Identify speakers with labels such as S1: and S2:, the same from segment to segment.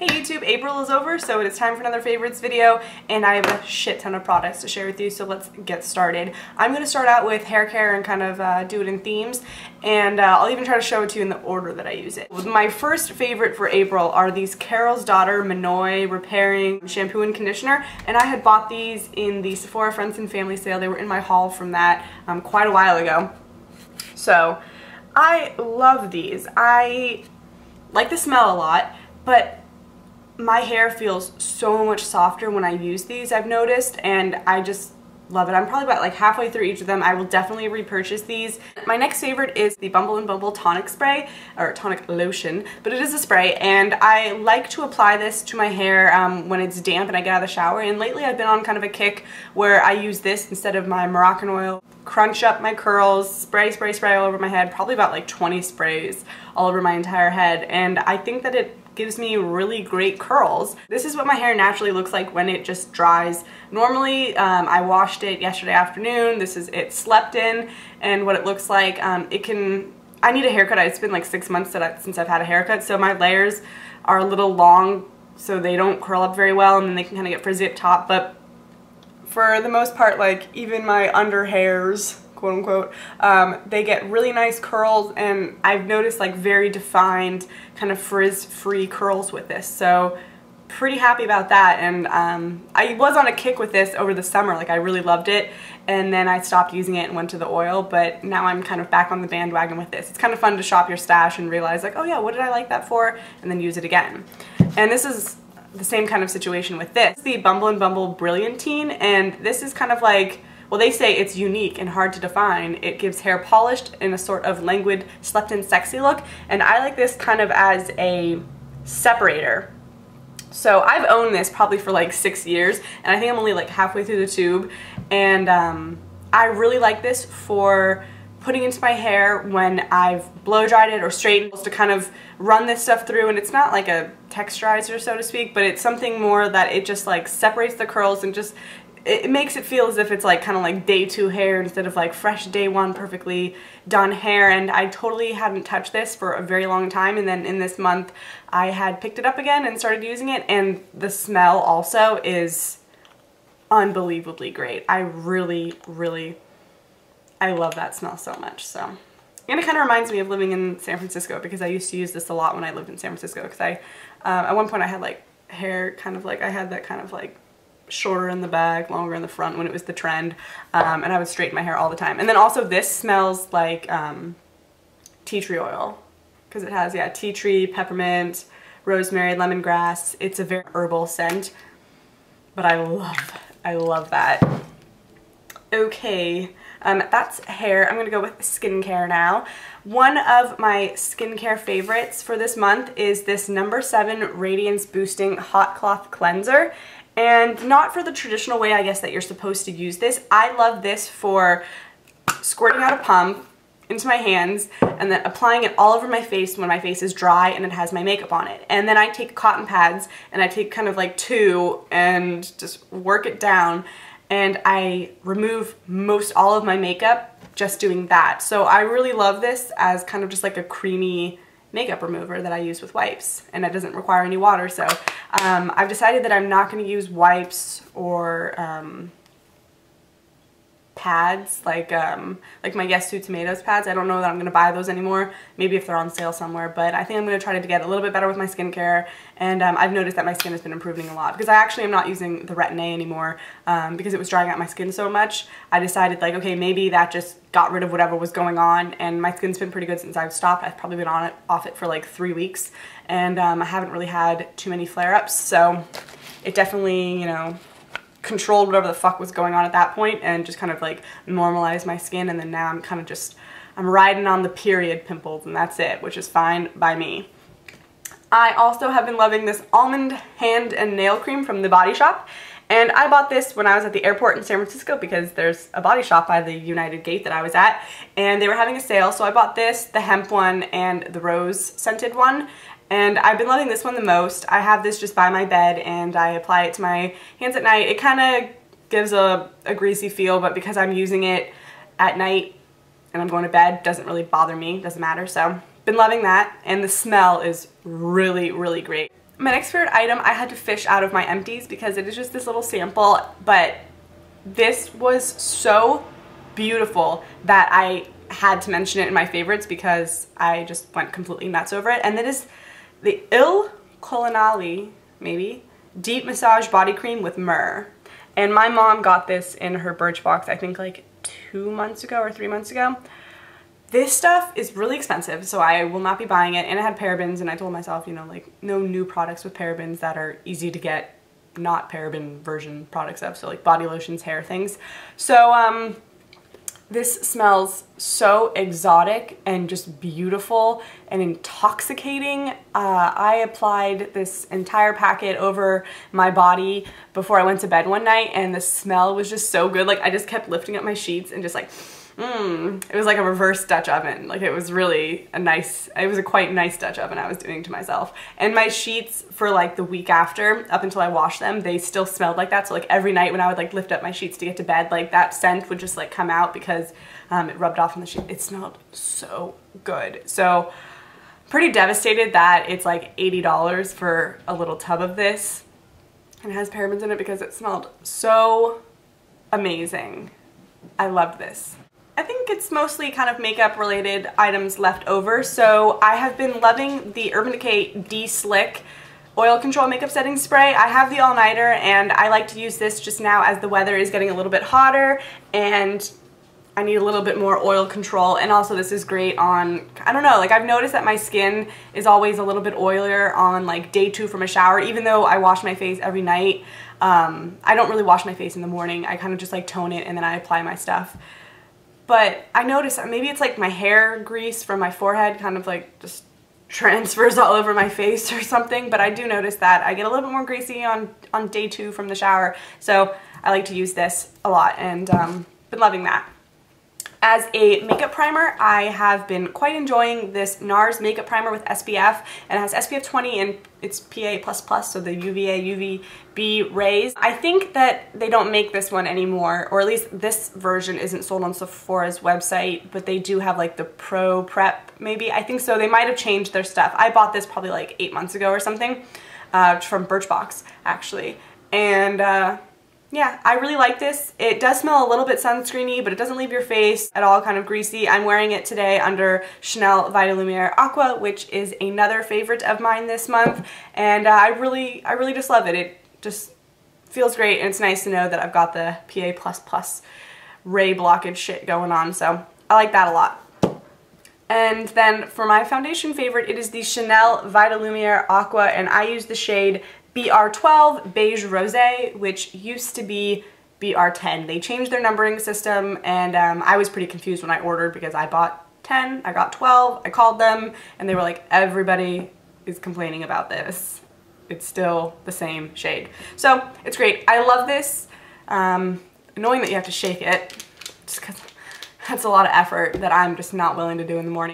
S1: Hey YouTube, April is over, so it is time for another favorites video, and I have a shit ton of products to share with you, so let's get started. I'm going to start out with hair care and kind of do it in themes, and I'll even try to show it to you in the order that I use it. My first favorite for April are these Carol's Daughter Monoi Repairing Shampoo and Conditioner, and I had bought these in the Sephora Friends and Family sale. They were in my haul from that quite a while ago. So, I love these. I like the smell a lot, but my hair feels so much softer when I use these, I've noticed, and I just love it. I'm probably about like halfway through each of them. I will definitely repurchase these. My next favorite is the Bumble and Bumble tonic spray, or tonic lotion, but it is a spray, and I like to apply this to my hair when it's damp and I get out of the shower, and lately I've been on kind of a kick where I use this instead of my Moroccan oil. Crunch up my curls, spray all over my head, probably about like 20 sprays all over my entire head, and I think that it gives me really great curls. This is what my hair naturally looks like when it just dries. Normally, I washed it yesterday afternoon. This is it slept in, and what it looks like. I need a haircut. It's been like 6 months since I've had a haircut, so my layers are a little long, so they don't curl up very well, and then they can kind of get frizzy up top, but for the most part, like even my under hairs, quote unquote, they get really nice curls, and I've noticed like very defined kind of frizz-free curls with this, so pretty happy about that. And I was on a kick with this over the summer, like I really loved it, and then I stopped using it and went to the oil, but now I'm kind of back on the bandwagon with this. It's kind of fun to shop your stash and realize like, oh yeah, what did I like that for, and then use it again. And this is the same kind of situation with this. The Bumble and Bumble Brilliantine, and this is kind of like, well, they say it's unique and hard to define. It gives hair polished in a sort of languid, slept-in sexy look, and I like this kind of as a separator. So I've owned this probably for like 6 years, and I think I'm only like halfway through the tube, and I really like this for putting into my hair when I've blow dried it or straightened, to kind of run this stuff through. And it's not like a texturizer, so to speak, but it's something more that it just like separates the curls and just it makes it feel as if it's like kind of like day 2 hair instead of like fresh day 1 perfectly done hair. And I totally hadn't touched this for a very long time, and then in this month I had picked it up again and started using it, and the smell also is unbelievably great. I love that smell so much. So, and it kind of reminds me of living in San Francisco, because I used to use this a lot when I lived in San Francisco, because at one point I had like hair kind of like, I had that kind of like shorter in the back, longer in the front when it was the trend, and I would straighten my hair all the time. And then also this smells like tea tree oil, because it has, yeah, tea tree, peppermint, rosemary, lemongrass. It's a very herbal scent, but I love that. Okay. That's hair. I'm going to go with skincare now. One of my skincare favorites for this month is this No. 7 Radiance Boosting Hot Cloth Cleanser. And not for the traditional way, I guess, that you're supposed to use this. I love this for squirting out a pump into my hands and then applying it all over my face when my face is dry and it has my makeup on it. And then I take cotton pads and I take kind of like 2 and just work it down, and I remove most all of my makeup just doing that. So I really love this as kind of just like a creamy makeup remover that I use with wipes, and it doesn't require any water. So I've decided that I'm not going to use wipes or pads like my Yes to Tomatoes pads. I don't know that I'm going to buy those anymore, maybe if they're on sale somewhere, but I think I'm going to try to get a little bit better with my skincare, and I've noticed that my skin has been improving a lot, because I actually am not using the Retin-A anymore because it was drying out my skin so much. I decided like, okay, maybe that just got rid of whatever was going on, and my skin's been pretty good since I've stopped. I've probably been off it for like 3 weeks, and I haven't really had too many flare-ups, so it definitely, you know, controlled whatever the fuck was going on at that point and just kind of like normalized my skin. And then now I'm kind of just, I'm riding on the period pimples, and that's it, which is fine by me. I also have been loving this almond hand and nail cream from The Body Shop, and I bought this when I was at the airport in San Francisco, because there's a Body Shop by the United Gate that I was at, and they were having a sale, so I bought this, the hemp one, and the rose scented one. And I've been loving this one the most. I have this just by my bed, and I apply it to my hands at night. It kind of gives a greasy feel, but because I'm using it at night and I'm going to bed, it doesn't really bother me, doesn't matter. So been loving that, and the smell is really, really great. My next favorite item, I had to fish out of my empties because it is just this little sample, but this was so beautiful that I had to mention it in my favorites because I just went completely nuts over it. And that is the Il Coloniale, maybe, Deep Massage Body Cream with Myrrh. And my mom got this in her Birchbox, I think like 2 months ago or 3 months ago. This stuff is really expensive, so I will not be buying it, and it had parabens, and I told myself, you know, like, no new products with parabens that are easy to get not paraben version products of, so like body lotions, hair things. So this smells so exotic and just beautiful and intoxicating. I applied this entire packet over my body before I went to bed one night, and the smell was just so good. Like, I just kept lifting up my sheets and just like, it was like a reverse Dutch oven. Like, it was really it was a quite nice Dutch oven I was doing to myself. And my sheets for like the week after, up until I washed them, they still smelled like that. So like every night when I would like lift up my sheets to get to bed, like that scent would just like come out because it rubbed off on the sheet. It smelled so good. So pretty devastated that it's like $80 for a little tub of this. And it has parabens in it because it smelled so amazing. I loved this. I think it's mostly kind of makeup related items left over. So I have been loving the Urban Decay De-Slick Oil Control Makeup Setting Spray. I have the All Nighter, and I like to use this just now as the weather is getting a little bit hotter and I need a little bit more oil control. And also this is great on, I don't know, like I've noticed that my skin is always a little bit oilier on like day 2 from a shower, even though I wash my face every night. I don't really wash my face in the morning. I kind of just like tone it and then I apply my stuff. But I noticed that maybe it's like my hair grease from my forehead kind of like just transfers all over my face or something, but I do notice that I get a little bit more greasy on day 2 from the shower. So I like to use this a lot, and been loving that. As a makeup primer, I have been quite enjoying this NARS makeup primer with SPF, and it has SPF 20 and it's PA++, so the UVA, UVB rays. I think that they don't make this one anymore, or at least this version isn't sold on Sephora's website, but they do have like the Pro Prep, maybe. I think so. They might have changed their stuff. I bought this probably like 8 months ago or something, from Birchbox, actually. And yeah, I really like this. It does smell a little bit sunscreeny, but it doesn't leave your face at all kind of greasy. I'm wearing it today under Chanel Vitalumiere Aqua, which is another favorite of mine this month. And I really just love it. It just feels great, and it's nice to know that I've got the PA++ ray blockage shit going on. So I like that a lot. And then for my foundation favorite, it is the Chanel Vitalumiere Aqua, and I use the shade BR12 Beige Rosé, which used to be BR10. They changed their numbering system, and I was pretty confused when I ordered because I bought 10, I got 12, I called them, and they were like, everybody is complaining about this. It's still the same shade. So it's great. I love this. Annoying that you have to shake it, just because that's a lot of effort that I'm just not willing to do in the morning.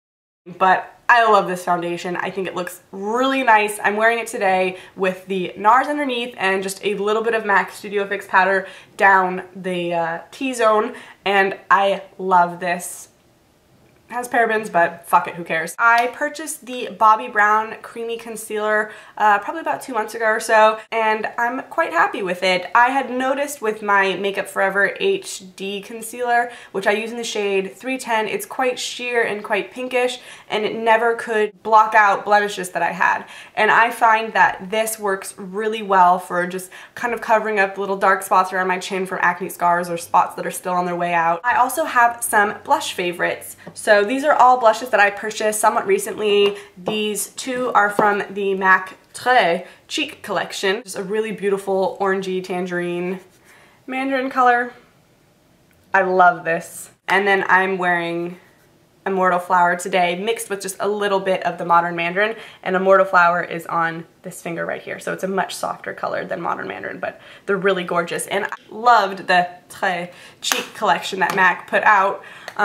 S1: But I love this foundation. I think it looks really nice. I'm wearing it today with the NARS underneath and just a little bit of MAC Studio Fix powder down the T-zone, and I love this. It has parabens, but fuck it, who cares? I purchased the Bobbi Brown Creamy Concealer probably about 2 months ago or so, and I'm quite happy with it. I had noticed with my Makeup Forever HD Concealer, which I use in the shade 310, it's quite sheer and quite pinkish, and it never could block out blemishes that I had. And I find that this works really well for just kind of covering up little dark spots around my chin from acne scars or spots that are still on their way out. I also have some blush favorites. So these are all blushes that I purchased somewhat recently. These two are from the MAC Très Cheek collection. Just a really beautiful orangey tangerine mandarin color. I love this. And then I'm wearing Immortal Flower today, mixed with just a little bit of the Modern Mandarin, and Immortal Flower is on this finger right here, so it's a much softer color than Modern Mandarin, but they're really gorgeous. And I loved the Très Cheek collection that MAC put out,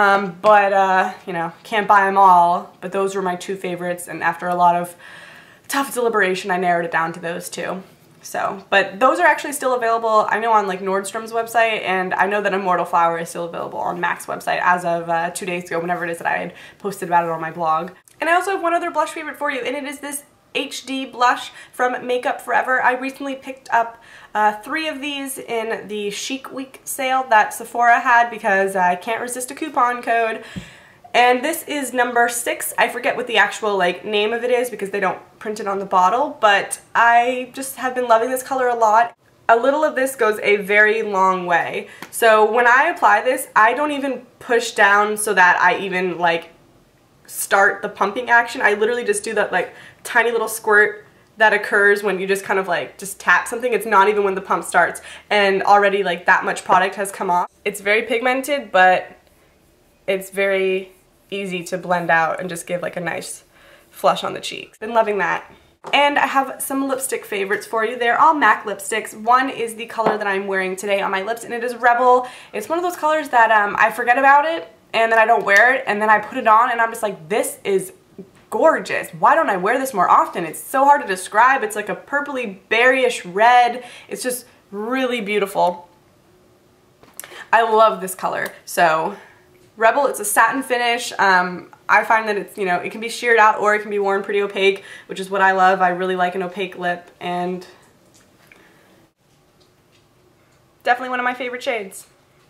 S1: you know, can't buy them all, but those were my 2 favorites, and after a lot of tough deliberation, I narrowed it down to those 2. So, but those are actually still available, I know, on like Nordstrom's website, and I know that Immortal Flower is still available on MAC's website as of 2 days ago, whenever it is that I had posted about it on my blog. And I also have one other blush favorite for you, and it is this HD blush from Makeup Forever. I recently picked up 3 of these in the Chic Week sale that Sephora had because I can't resist a coupon code. And this is number 6. I forget what the actual name of it is because they don't print it on the bottle, but I just have been loving this color a lot. A little of this goes a very long way. So when I apply this, I don't even push down so that I even start the pumping action. I literally just do that tiny little squirt that occurs when you just kind of just tap something. It's not even when the pump starts, and already that much product has come off. It's very pigmented, but it's very easy to blend out and just give a nice flush on the cheeks. Been loving that. And I have some lipstick favorites for you. They're all MAC lipsticks. One is the color that I'm wearing today on my lips, and it is Rebel. It's one of those colors that I forget about it, and then I don't wear it, and then I put it on, and I'm just like, this is gorgeous. Why don't I wear this more often? It's so hard to describe. It's like a purpley berryish red. It's just really beautiful. I love this color. So Rebel, it's a satin finish. I find that it's, it can be sheared out or it can be worn pretty opaque, which is what I love. I really like an opaque lip, and definitely one of my favorite shades.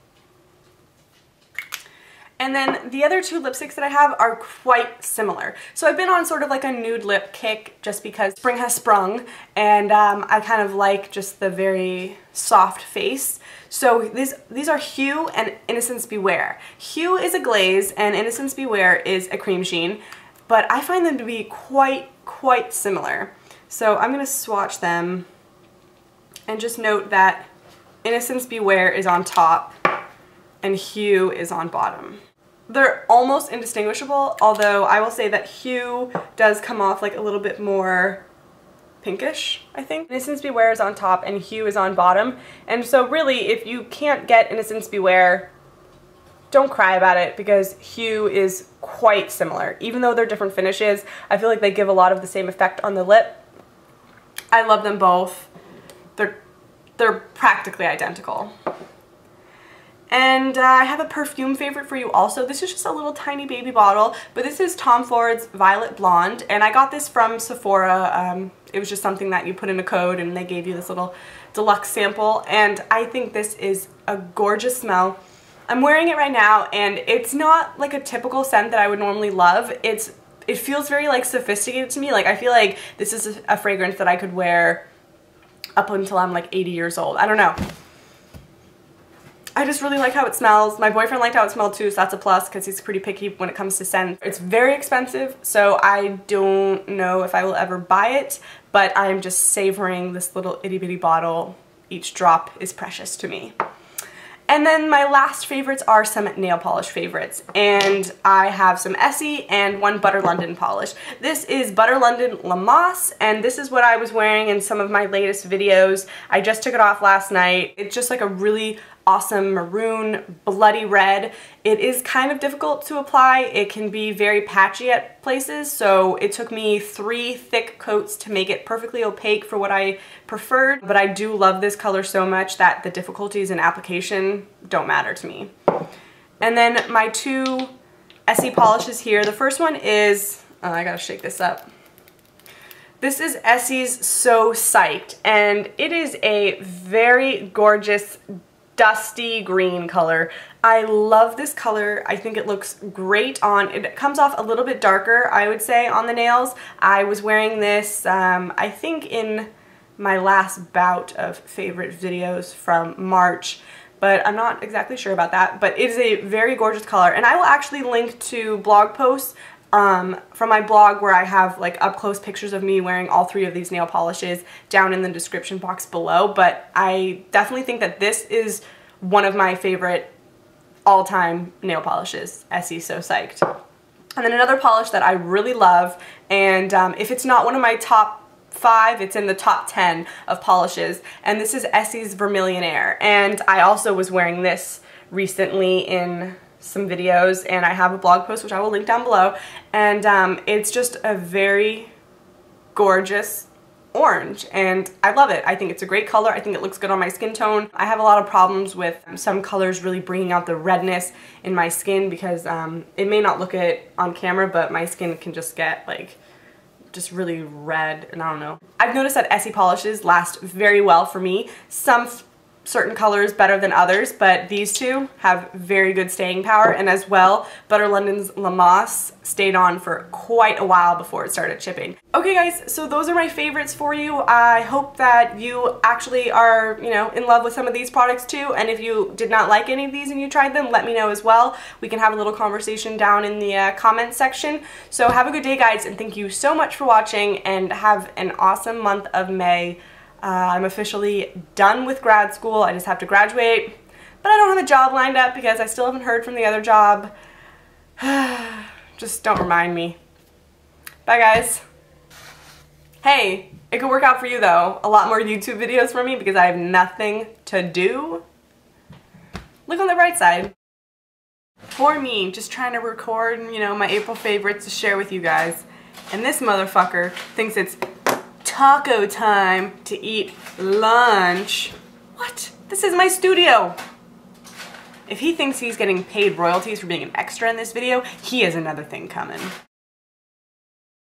S1: And then the other 2 lipsticks that I have are quite similar. So I've been on sort of a nude lip kick just because spring has sprung, and I kind of like just the very soft face. So these are Hue and Innocence Beware. Hue is a glaze and Innocence Beware is a cream sheen, but I find them to be quite similar. So I'm going to swatch them and just note that Innocence Beware is on top and Hue is on bottom. They're almost indistinguishable, although I will say that Hue does come off a little bit more pinkish, I think. Innocence Beware is on top and Hue is on bottom, and so really if you can't get Innocence Beware, don't cry about it because Hue is quite similar. Even though they're different finishes, I feel like they give a lot of the same effect on the lip. I love them both. They're practically identical. And I have a perfume favorite for you also. This is just a little tiny baby bottle, but this is Tom Ford's Violet Blonde, and I got this from Sephora. It was just something that you put in a code and they gave you this little deluxe sample, and I think this is a gorgeous smell. I'm wearing it right now, and it's not a typical scent that I would normally love. It feels very sophisticated to me. I feel like this is a fragrance that I could wear up until I'm 80 years old. I don't know. I just really like how it smells. My boyfriend liked how it smelled too, so that's a plus because he's pretty picky when it comes to scents. It's very expensive, so I don't know if I will ever buy it, but I'm just savoring this little itty bitty bottle. Each drop is precious to me. And then my last favorites are some nail polish favorites, and I have some Essie and one Butter London polish. This is Butter London Lamasse, and this is what I was wearing in some of my latest videos. I just took it off last night. It's just a really awesome maroon, bloody red. It is kind of difficult to apply. It can be very patchy at places, so it took me 3 thick coats to make it perfectly opaque for what I preferred, but I do love this color so much that the difficulties in application don't matter to me. And then my 2 Essie polishes here. The first one is, oh, I gotta shake this up. This is Essie's So Psyched, and it is a very gorgeous dusty green color. I love this color. I think it looks great on, it comes off a little bit darker, I would say, on the nails. I was wearing this, I think in my last bout of favorite videos from March, but I'm not exactly sure about that. But it is a very gorgeous color, and I will actually link to blog posts from my blog where I have up close pictures of me wearing all 3 of these nail polishes down in the description box below, but I definitely think that this is one of my favorite all-time nail polishes, Essie So Psyched. And then another polish that I really love, and if it's not one of my top 5, it's in the top 10 of polishes, and this is Essie's Vermilion Air, and I also was wearing this recently in some videos, and I have a blog post which I will link down below, and it's just a very gorgeous orange, and I love it. I think it's a great color. I think it looks good on my skin tone. I have a lot of problems with some colors really bringing out the redness in my skin because it may not look it on camera, but my skin can just get just really red, and I don't know. I've noticed that Essie polishes last very well for me. Some certain colors better than others, but these two have very good staying power, and as well, Butter London's La Moss stayed on for quite a while before it started chipping. Okay guys, so those are my favorites for you. I hope that you actually are, you know, in love with some of these products too, and if you did not like any of these and you tried them, let me know as well. We can have a little conversation down in the comments section. So have a good day guys, and thank you so much for watching, and have an awesome month of May. I'm officially done with grad school. I just have to graduate, but I don't have a job lined up because I still haven't heard from the other job. Just don't remind me. Bye guys. Hey, it could work out for you though. A lot more YouTube videos from me because I have nothing to do. Look on the bright side. For me, just trying to record, you know, my April favorites to share with you guys. And this motherfucker thinks it's taco time to eat lunch. What? This is my studio. If he thinks he's getting paid royalties for being an extra in this video, he has another thing coming.